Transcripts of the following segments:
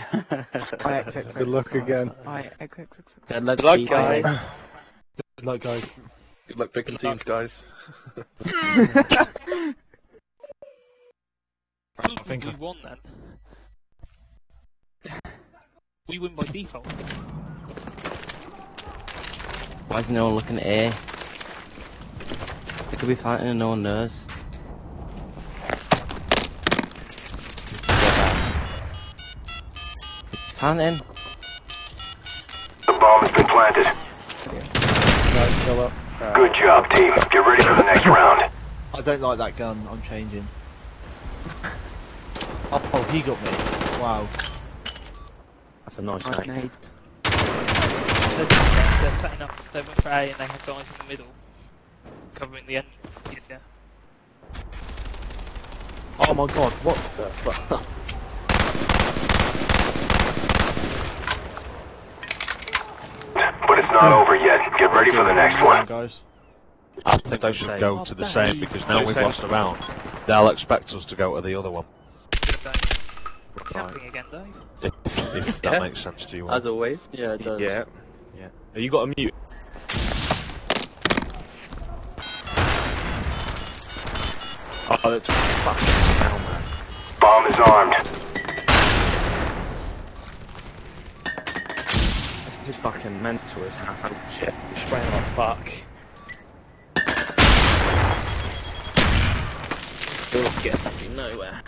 IXXI. Good luck again. IXXI. Good luck, guys. Good luck, guys. Good luck picking teams, guys. I think we won then. We win by default. Why is no one looking at A? They could be fighting and no one knows. Planting. The bomb has been planted. No, it's still up. Good job, team. Get ready for the next round. I don't like that gun, I'm changing. Oh, he got me. Wow. That's a nice Nice name. nade. They're setting up, they went for A and they have guys in the middle. Covering the end. Yeah. Oh my god, what the fuck? But it's not over yet. Get ready for the next one. Guys. I think they should go to the same because now we've lost a round. They'll expect us to go to the other one. Camping again, Dave. If that makes sense to you. As always. Yeah, it does. Yeah. Yeah. Have you got a mute? Oh, that's fucking hell, man. Bomb is armed. This is fucking mental as hell. Shit, you're spraying like fuck. Still getting fucking nowhere.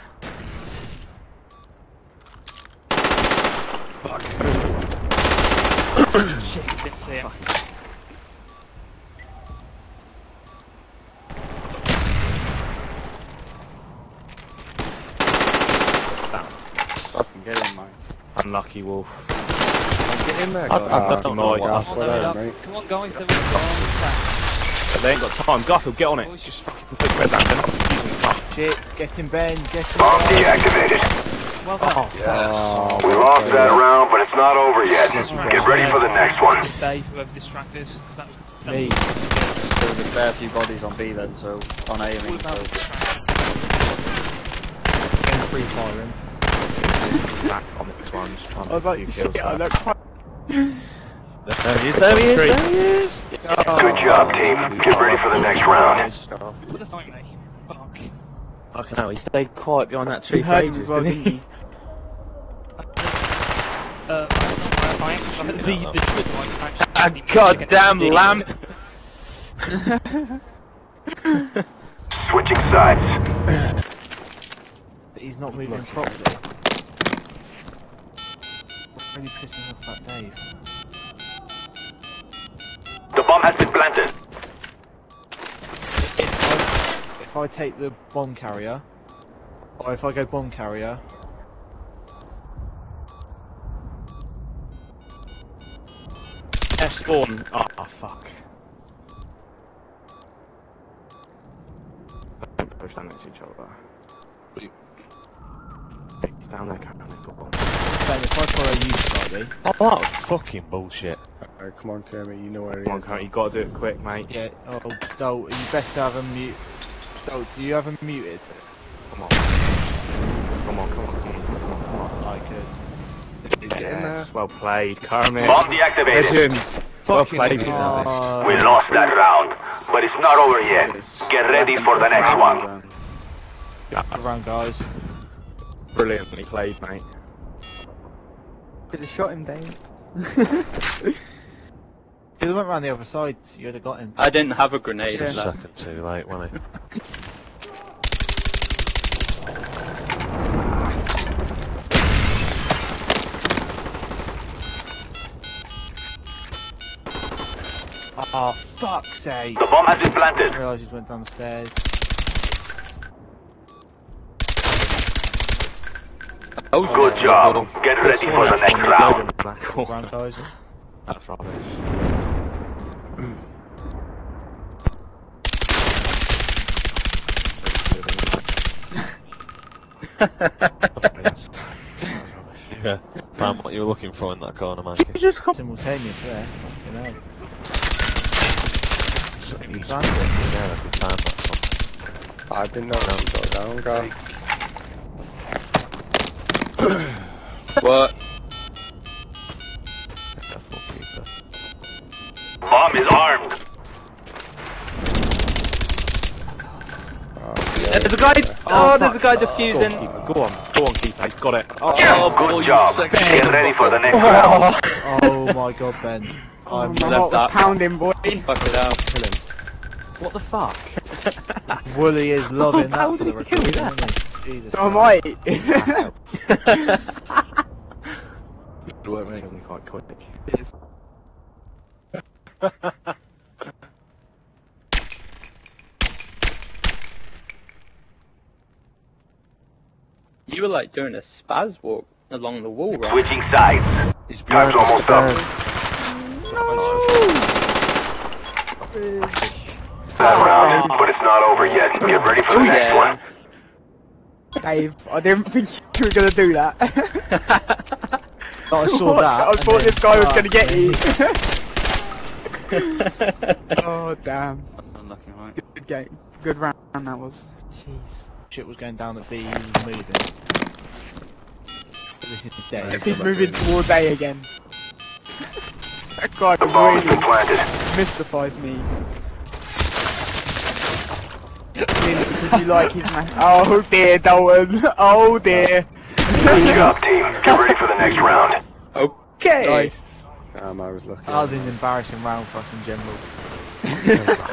Fuck. Shit, didn't see him. Fucking get in, mate. Unlucky wolf. Get in there, I don't know what Gaff, Come on, whatever, Dave, mate. come on guys, they're running back. They ain't got time. Garfield, get on it. Just fucking put red down. They're not using fuck. Shit, get him Ben, get him Bomb Ben. deactivated. Well done. Yes. We lost that round, but it's not over yet. Get ready for the next one. Dave, whoever distracted. That was Me. There was a fair few bodies on B then, so on A I all mean, about so distraction. Getting free firing. Back on this one. Just trying I was to like, do kills. shit, I look quite... There he is. There he is. There he is. Good job, team. Get ready for the next round. What a fight, mate. Fuck. Fucking hell, he stayed quiet behind that tree You for heard him ages, as well, didn't didn't he? you? I had the twin one A actually. goddamn lamp. Switching sides. He's not moving properly. Really pissing off that Dave. The bomb has been planted. If I take the bomb carrier, or if I go bomb carrier, Spawn. Oh fuck. Don't push down next to each other. He's down there, carrying the ball. Ben, if I follow you slightly, Oh, that was fucking bullshit. Alright, come on, Kermit, you know where he Come on, is. Carrot, you gotta do it quick, mate. yeah, oh, Dole, you best to have him mute. Dole, do you have him muted? Come on. Come on, come on, come on, come on. I could. Yes, well played, Kermit. Bomb deactivated. Legend. Well played, We lost that round, but it's not over yet. Get ready for the next one. Good round, guys. Brilliantly played, mate. Could have shot him, Dave. If he went round the other side, you'd have got him. I didn't have a grenade. Just a left. second too late, wasn't it? Oh, fuck's sake! The bomb has been planted. I realised he went down the stairs. Good job. Get ready for the next round. Good round, guys. That's rubbish. Yeah. Found what you were looking for in that corner, man. Simultaneous there. Fucking hell. You found it? Yeah, I could find that one. I didn't know that you got down, Gaff. What? Bomb is armed. There's a guy. Oh, there's a guy defusing. Go on, keeper. Got it. Oh, good job. Get ready for the next round. Oh my god, Ben. I'm My heart was pounding, boy. Fuck it out. kill him. What the fuck? Wooly is loving How that for did the he kill recording, that? isn't he? Jesus So am Christ. I. Good work, mate. Probably quite quick. You were like doing a spaz walk along the wall, right? Switching sides. He's Time's almost up. That round, but it's not over yet. Get ready for the next one. Dave, I didn't think you were gonna do that. I saw What? that. I and thought then- this guy was gonna get me. you. Oh damn. Unlucky, right? Good game. Good round that was. Jeez. Shit was going down at B, he was moving. This is dead. He's moving towards A again. That guy The bomb's really been planted. mystifies me. Because you like his man. Oh dear, Dalton. Oh dear. Good job, team. Get ready for the next round. Okay. Nice. I was lucky. That was an embarrassing round for us in general.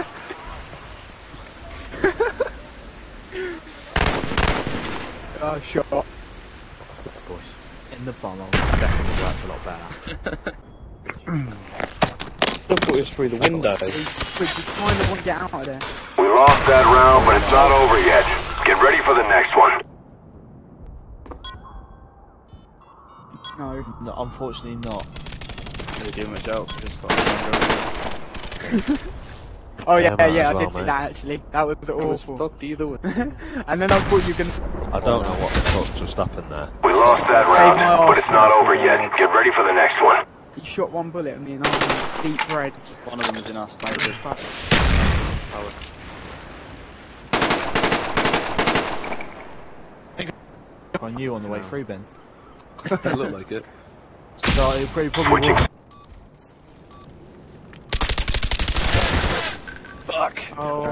Oh, shot. In the bum. Definitely worked a lot better. Still put us through the window. But you kind of want to get out of there. We lost that round, but it's not over yet. Get ready for the next one. No. No, unfortunately not. Didn't do much else. Just Oh yeah, might yeah, as I did well, see mate. that actually. That was awful. fucked either way. And then I thought you were gonna. I don't know what the fuck just happened there. We lost that Save round, my but it's not arse, over yet. Get ready for the next one. You shot one bullet at me and I was in deep red. One of them is in our sniper. I knew on the way through, Ben. It looked like it. So it probably Switching. wasn't. Fuck. Oh.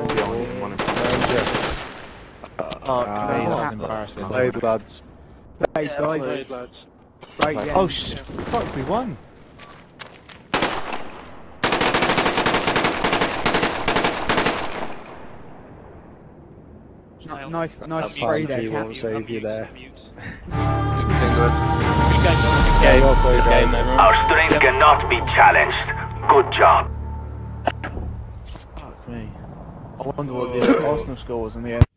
Okay, that was embarrassing. Played, lads. Right, guys. Played, lads. Right, yeah. Oh shit! Fuck, we won. Nice That's spray fine, there, G Cap. won't save you there. Game, well played, good game, guys. everyone. Our strength cannot be challenged. Good job. Fuck me. I wonder what the Arsenal score was in the end.